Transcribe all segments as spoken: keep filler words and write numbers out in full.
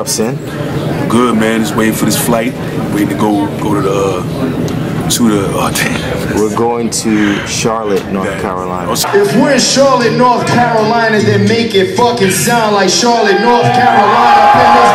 up, Sin? Good, man. Just waiting for this flight. Waiting to go go to the uh, to the. Oh damn. We're going to Charlotte, North Carolina. If we're in Charlotte, North Carolina, then make it fucking sound like Charlotte, North Carolina up in this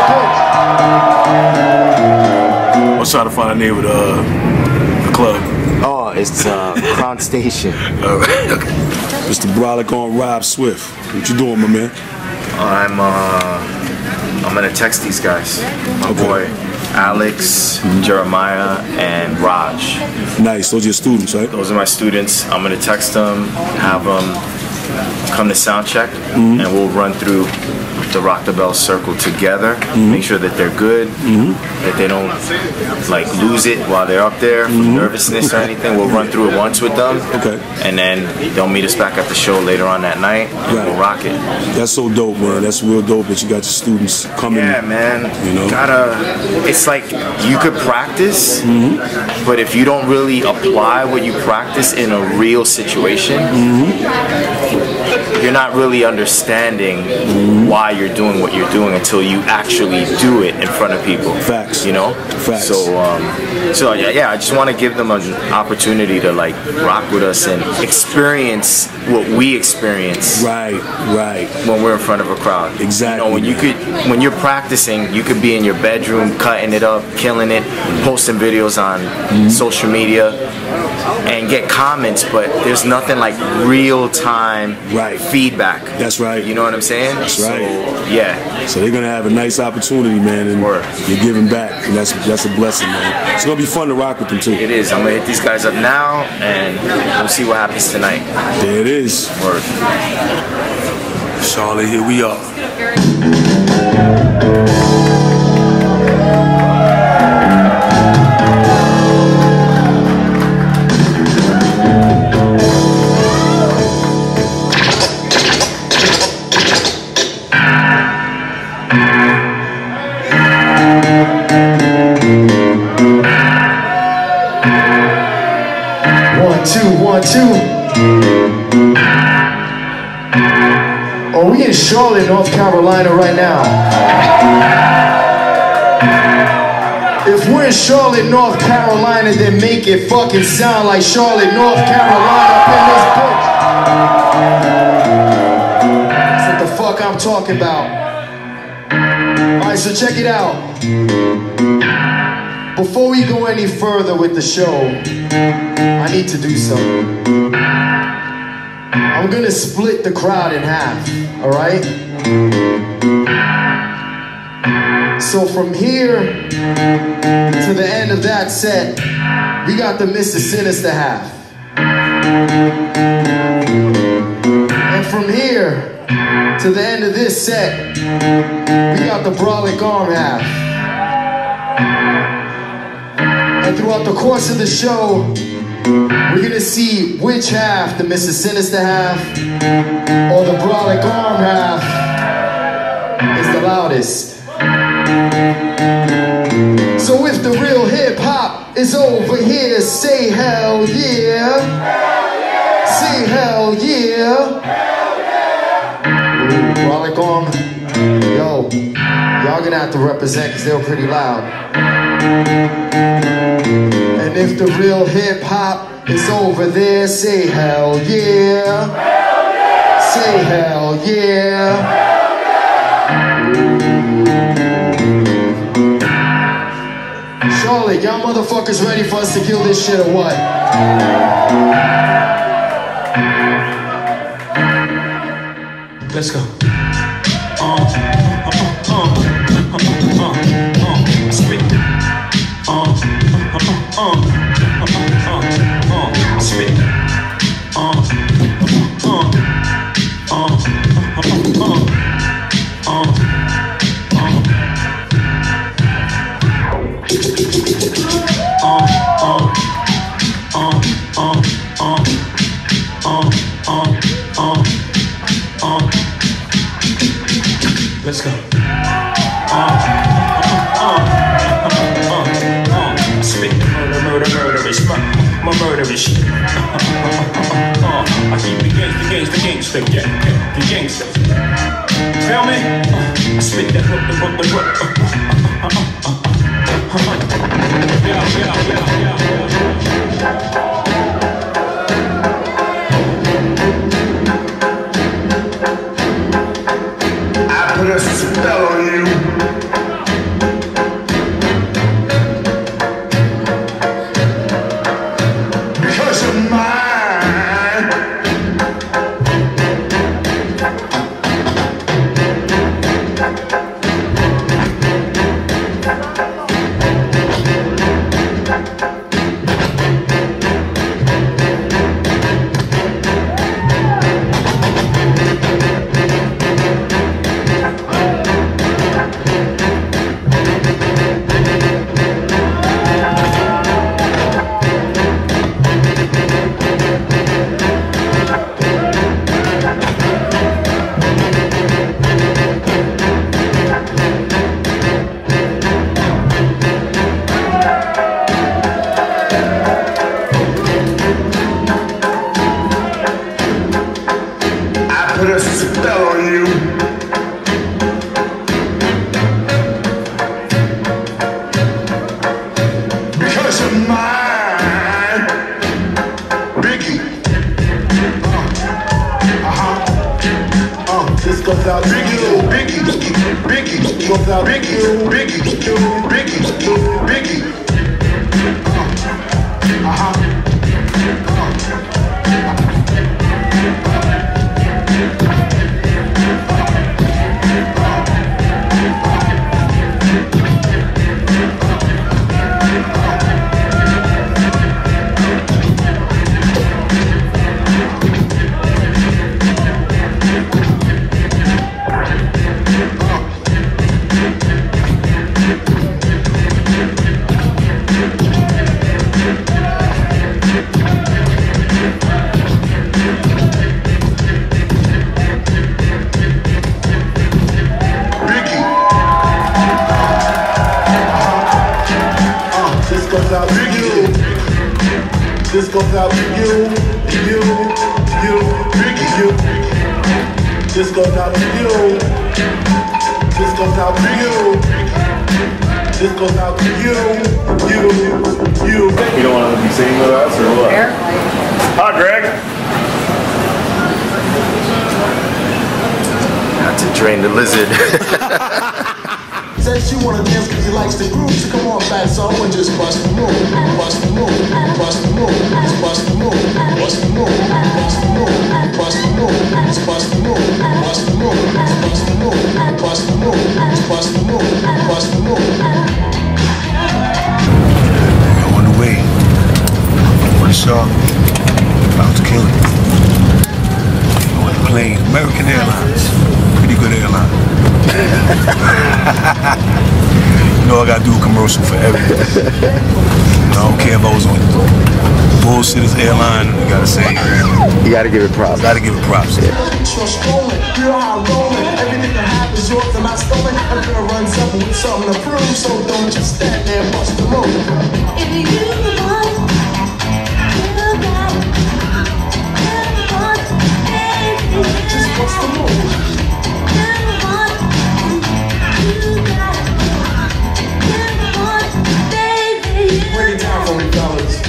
bitch. I was trying to find the name of the, uh, the club. Oh, it's uh, Crown Station. All right. Okay. Mister Brolic on Rob Swift. What you doing, my man? I'm uh, I'm gonna text these guys. My okay. boy Alex, Jeremiah, and Raj. Nice. Those are your students, right? Those are my students. I'm gonna text them, have them come to sound check, mm-hmm. and we'll run through the Rock the Bell circle together. Mm-hmm. Make sure that they're good, mm-hmm. that they don't like lose it while they're up there from mm-hmm. nervousness or anything. We'll run through it once with them, okay, and then they'll meet us back at the show later on that night. And right. We'll rock it. That's so dope, man. That's real dope that you got your students coming. Yeah, man. You know, gotta. It's like you could practice, mm-hmm. but if you don't really apply what you practice in a real situation, mm-hmm. you're not really understanding mm-hmm. why you're doing what you're doing until you actually do it in front of people. Facts. You know? Facts. So, um, so yeah, yeah, I just want to give them an opportunity to like rock with us and experience what we experience. Right, right. When we're in front of a crowd. Exactly. You know, when you could, when you're practicing, you could be in your bedroom, cutting it up, killing it, posting videos on mm-hmm. social media, and get comments, but there's nothing like real-time right. feedback. That's right. You know what I'm saying? That's right. So, yeah. So they're gonna have a nice opportunity, man, and Word. You're giving back, and that's that's a blessing, man. It's gonna be fun to rock with them too. It is. I'm gonna hit these guys up now, and we'll see what happens tonight. There it is. Word. Charlotte, here we are. Oh, we in Charlotte, North Carolina right now. If we're in Charlotte, North Carolina, then make it fucking sound like Charlotte, North Carolina up in this bitch. That's what the fuck I'm talking about. Alright, so check it out. Before we go any further with the show, I need to do something. I'm gonna split the crowd in half, alright? So from here to the end of that set, we got the Mista Sinista half. And from here to the end of this set, we got the Brolic arm half. And throughout the course of the show, we're gonna see which half, the Mista Sinista half or the Brolic arm half, is the loudest. So if the real hip hop is over here, say hell yeah. Hell yeah. Say hell yeah. Hell yeah. Ooh, Brolic arm, yo, y'all gonna have to represent because they were pretty loud. And if the real hip hop is over there, say hell yeah. Hell yeah. Say hell yeah. Hell yeah. Charlotte, y'all motherfuckers ready for us to kill this shit or what? Let's go. Uh, uh, uh, uh, uh, uh, uh, spit. Uh, uh, uh, uh, uh, uh, spit. Uh, uh, uh, uh, uh, let's go. Uh, uh, uh, uh, uh, uh, spit the murder, murder, murderous, my murderous. Uh, uh, uh, uh, I keep the gangsta, gangsta, gangsta, yeah, the gangsta. Feel me? Uh, spit that hook, the hook, the hook. Uh, uh, uh, uh, uh, uh. Yeah, yeah, yeah, yeah, yeah. I put a spell on you. Because you're mine. Put a spell on you. Because you're mine. Biggie. Uh, uh-huh. Uh, this goes out Biggie, Biggie, Biggie, Biggie, goes out Biggie, Biggie, Biggie, Biggie, Biggie. Uh, uh-huh. This goes out to you, you, you, you. This goes out to you. This goes out to you. This goes out to you, you, you. You don't want to be singing with us or what? Hi, Greg. Not to drain the lizard. Says you wanna dance cause he likes the groove, so come on back, so and just bust the move, bust the move, bust the move, just bust the move, bust the move, bust the move, bust the move, just bust the move, bust the move, just bust the move, bust the move, just bust the move, bust the move. On the way, on the shop, about to kill it. On the plane, American Airlines, pretty good airline. You know I gotta do a commercial for everything. I don't care if I was on bullshitters airline, you gotta say You gotta give it props. Gotta give it props. Yeah. Everything that happens yours and I stolen. I'm gonna run something with something to prove, so don't just stand there and bust the move. If you want, you got it. You want, baby. Just bust the move. Bring it down for me, fellas.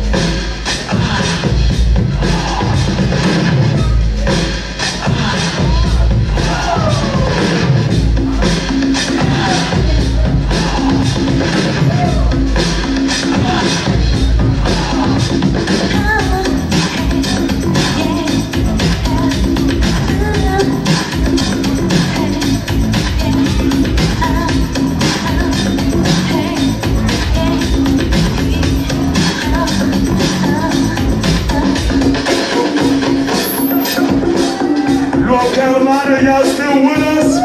Carolina, y'all still with us?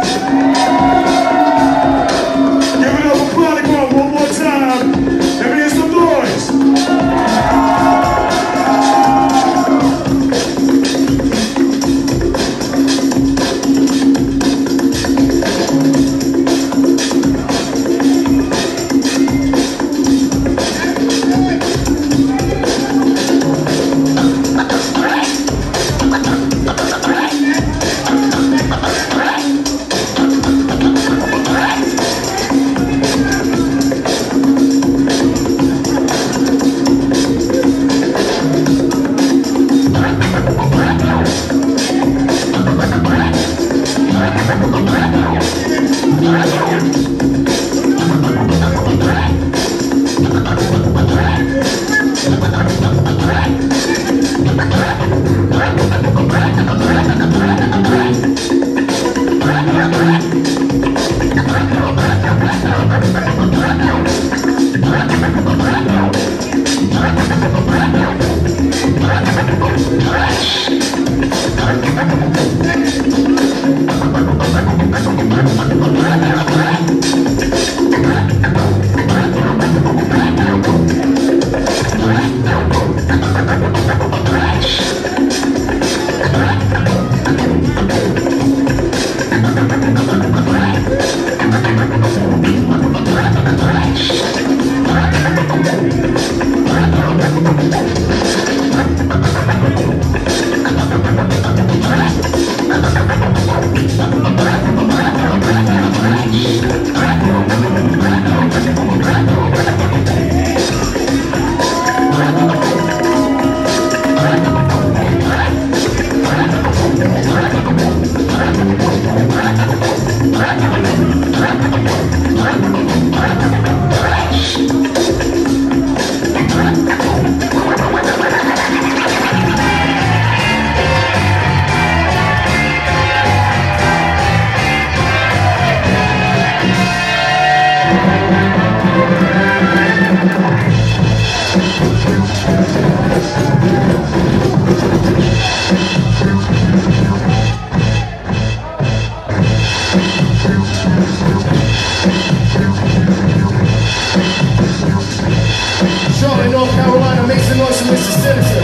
Give it up for Prodigal one more time. Let me hear some noise. North Carolina, make some noise for Mista Sinista.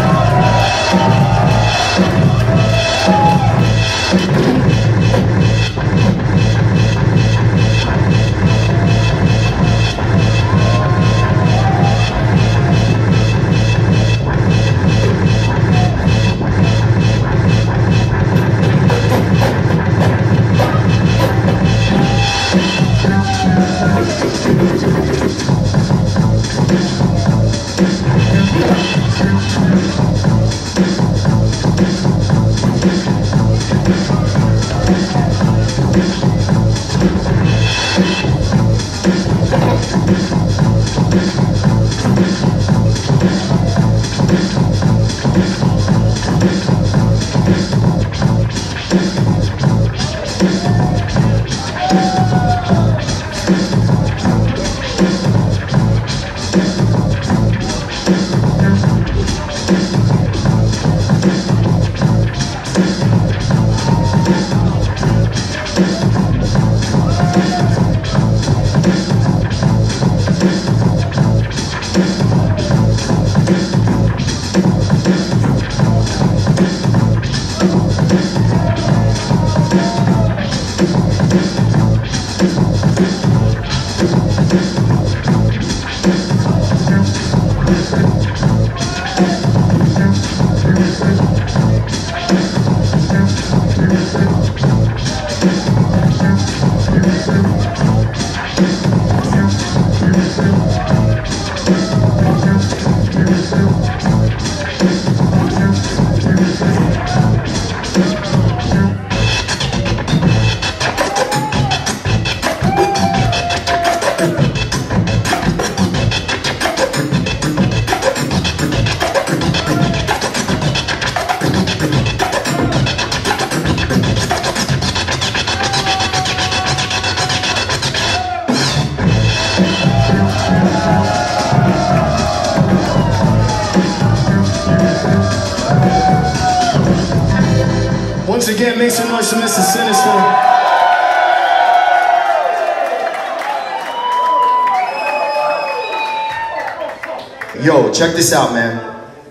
Once again, make some noise for Mista Sinista. Yo, check this out, man.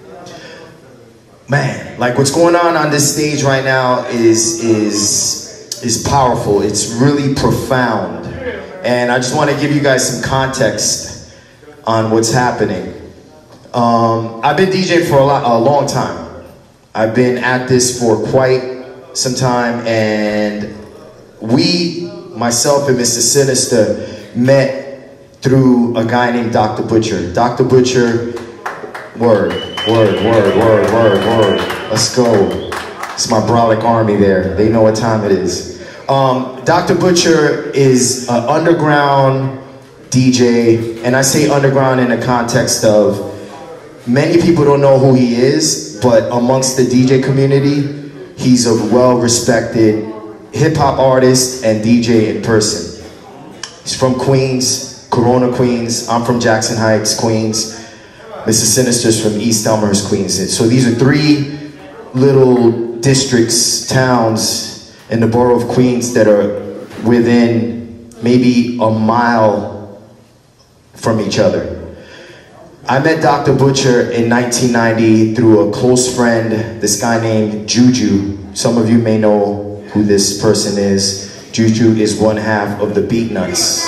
Man, like what's going on on this stage right now is is is powerful. It's really profound, and I just want to give you guys some context on what's happening. Um, I've been DJing for a, lot, a long time. I've been at this for quite some time, and we, myself and Mista Sinista, met through a guy named Doctor Butcher. Doctor Butcher, word, word, word, word, word, word. Let's go. It's my brolic army there. They know what time it is. Um, Doctor Butcher is an underground D J, and I say underground in the context of many people don't know who he is, but amongst the D J community, he's a well-respected hip-hop artist and D J in person. He's from Queens, Corona, Queens. I'm from Jackson Heights, Queens. Mista Sinista's from East Elmhurst, Queens. So these are three little districts, towns in the borough of Queens that are within maybe a mile from each other. I met Doctor Butcher in nineteen ninety through a close friend, this guy named Juju. Some of you may know who this person is. Juju is one half of the Beatnuts.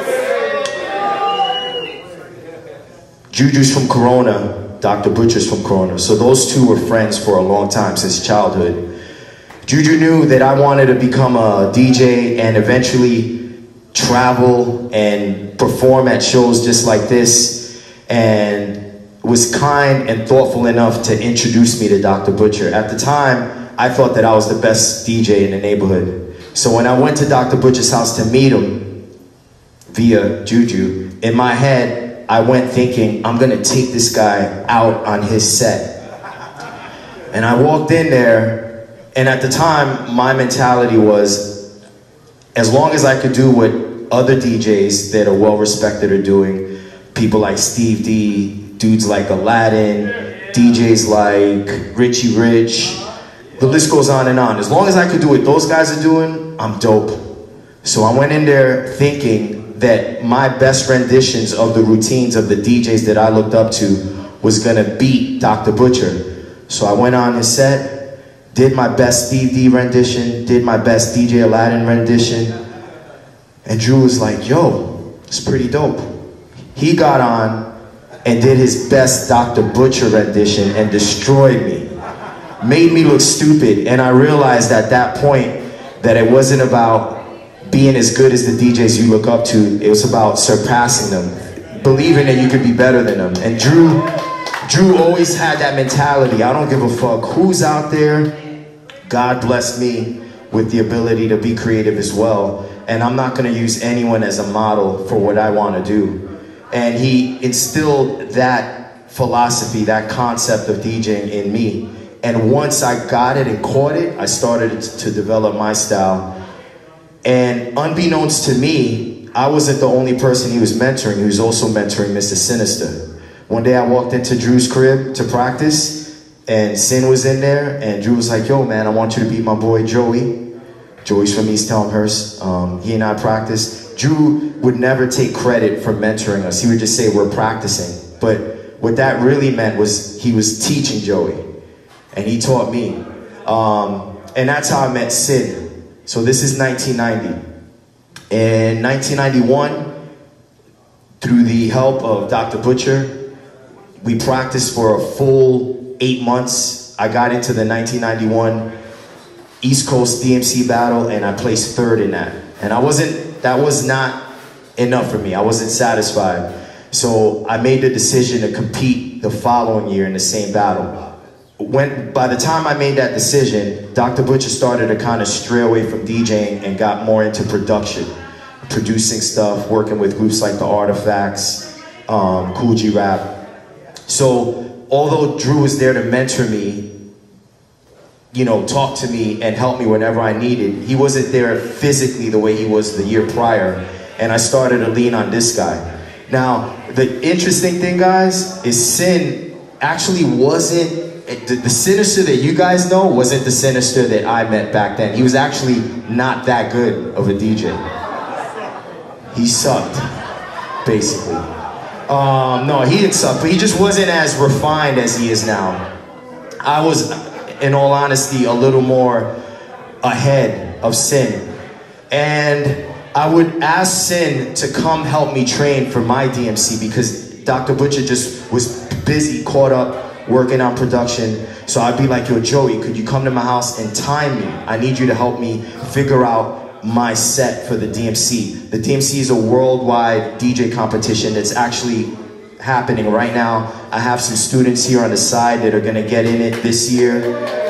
Juju's from Corona, Doctor Butcher's from Corona. So those two were friends for a long time, since childhood. Juju knew that I wanted to become a D J and eventually travel and perform at shows just like this, and was kind and thoughtful enough to introduce me to Doctor Butcher. At the time, I thought that I was the best D J in the neighborhood. So when I went to Doctor Butcher's house to meet him via Juju, in my head, I went thinking, I'm gonna take this guy out on his set. And I walked in there, and at the time, my mentality was, as long as I could do what other D Js that are well-respected are doing, people like Steve D, dudes like Aladdin, D Js like Richie Rich, the list goes on and on. As long as I could do what those guys are doing, I'm dope. So I went in there thinking that my best renditions of the routines of the D Js that I looked up to was gonna beat Doctor Butcher. So I went on his set, did my best Steve D rendition, did my best D J Aladdin rendition, and Drew was like, yo, it's pretty dope. He got on and did his best Doctor Butcher rendition and destroyed me. Made me look stupid, and I realized at that point that it wasn't about being as good as the D Js you look up to, it was about surpassing them, believing that you could be better than them. And Drew, Drew always had that mentality. I don't give a fuck who's out there. God blessed me with the ability to be creative as well. And I'm not gonna use anyone as a model for what I wanna do. And he instilled that philosophy, that concept of DJing in me. And once I got it and caught it, I started to develop my style. And unbeknownst to me, I wasn't the only person he was mentoring. He was also mentoring Mista Sinista. One day I walked into Drew's crib to practice, and Sin was in there, and Drew was like, yo man, I want you to beat my boy Joey. Joey's from East Elmhurst. Um, he and I practiced. Drew would never take credit for mentoring us. He would just say we're practicing. But what that really meant was he was teaching Joey, and he taught me. Um, and that's how I met Sid. So this is nineteen ninety. In nineteen ninety-one, through the help of Doctor Butcher, we practiced for a full eight months. I got into the nineteen ninety-one East Coast D M C battle, and I placed third in that. And I wasn't, that was not enough for me. I wasn't satisfied. So I made the decision to compete the following year in the same battle. When, by the time I made that decision, Doctor Butcher started to kind of stray away from DJing and got more into production. Producing stuff, working with groups like the Artifacts, um, Cool G Rap. So, although Drew was there to mentor me, you know, talk to me and help me whenever I needed, he wasn't there physically the way he was the year prior, and I started to lean on this guy. Now, the interesting thing, guys, is Sin actually wasn't The, the Sinister that you guys know wasn't the Sinister that I met back then. He was actually not that good of a D J. He sucked, basically. Um, no, he didn't suck, but he just wasn't as refined as he is now. I was, in all honesty, a little more ahead of Sin. And I would ask Sin to come help me train for my D M C because Doctor Butcher just was busy, caught up, working on production. So I'd be like, yo, Joey, could you come to my house and time me? I need you to help me figure out my set for the D M C. The D M C is a worldwide D J competition that's actually happening right now. I have some students here on the side that are gonna get in it this year.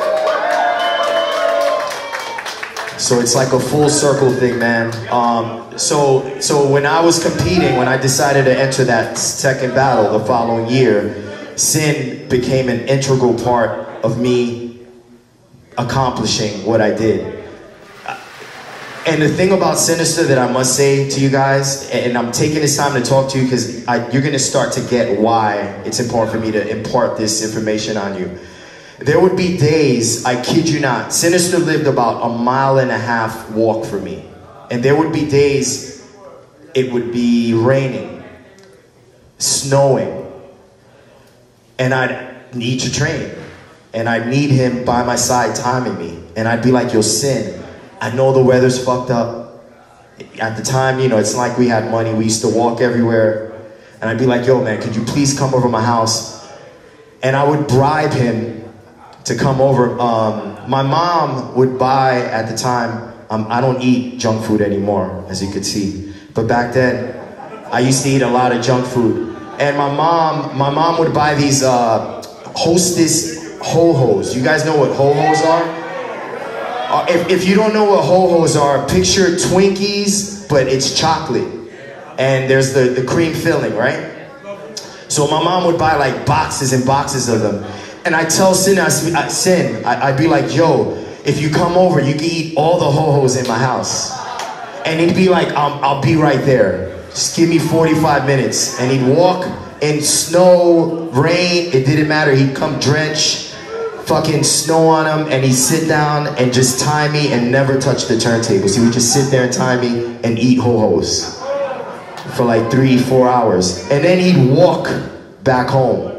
So it's like a full circle thing, man. Um, so, so when I was competing, when I decided to enter that second battle the following year, Sin became an integral part of me accomplishing what I did. And the thing about Sinister that I must say to you guys, and I'm taking this time to talk to you because you're gonna start to get why it's important for me to impart this information on you. There would be days, I kid you not, Sinister lived about a mile and a half walk from me. And there would be days it would be raining, snowing, and I'd need to train. And I'd need him by my side timing me. And I'd be like, yo, Sin, I know the weather's fucked up. At the time, you know, it's like we had money. We used to walk everywhere. And I'd be like, yo, man, could you please come over my house? And I would bribe him to come over. Um, my mom would buy, at the time, um, I don't eat junk food anymore, as you could see. But back then, I used to eat a lot of junk food. And my mom, my mom would buy these uh, Hostess ho-hos. You guys know what ho-hos are? Uh, if, if you don't know what ho-hos are, picture Twinkies, but it's chocolate. And there's the, the cream filling, right? So my mom would buy like boxes and boxes of them. And I tell Sin, I, Sin, I, I'd be like, yo, if you come over, you can eat all the ho-hos in my house. And he'd be like, I'll, I'll be right there. Just give me forty-five minutes. And he'd walk in snow, rain, it didn't matter. He'd come drench, fucking snow on him, and he'd sit down and just tie me and never touch the turntables. He would just sit there and tie me and eat ho-hos for like three, four hours. And then he'd walk back home.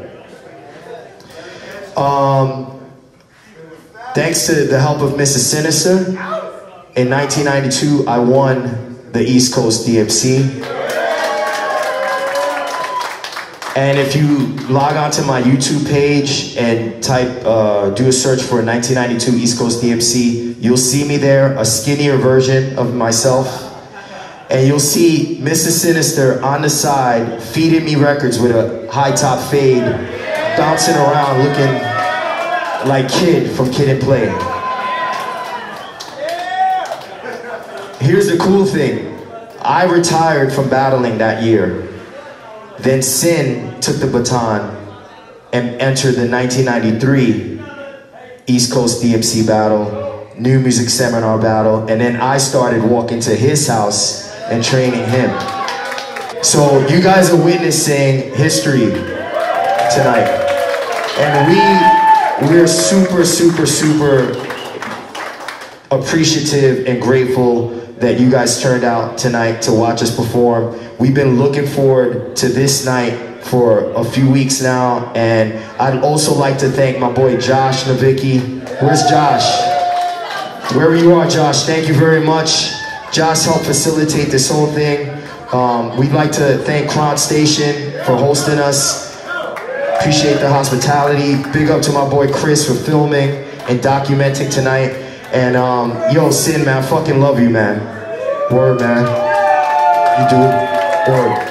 Um, thanks to the help of Mista Sinista, in nineteen ninety-two, I won the East Coast D M C. And if you log onto my YouTube page and type, uh, do a search for nineteen ninety-two East Coast D M C, you'll see me there, a skinnier version of myself. And you'll see Mista Sinister on the side feeding me records with a high top fade, bouncing around looking like Kid from Kid and Play. Here's the cool thing. I retired from battling that year. Then Sin took the baton and entered the nineteen ninety-three East Coast D M C battle, New Music Seminar battle, and then I started walking to his house and training him. So you guys are witnessing history tonight. And we, we're super, super, super appreciative and grateful that you guys turned out tonight to watch us perform. We've been looking forward to this night for a few weeks now, and I'd also like to thank my boy Josh Navicki. Where's Josh? Wherever you are, Josh, thank you very much. Josh helped facilitate this whole thing. Um, we'd like to thank Crown Station for hosting us. Appreciate the hospitality. Big up to my boy Chris for filming and documenting tonight. And um, yo, Sin, man, I fucking love you, man. Word, man. You do. Word.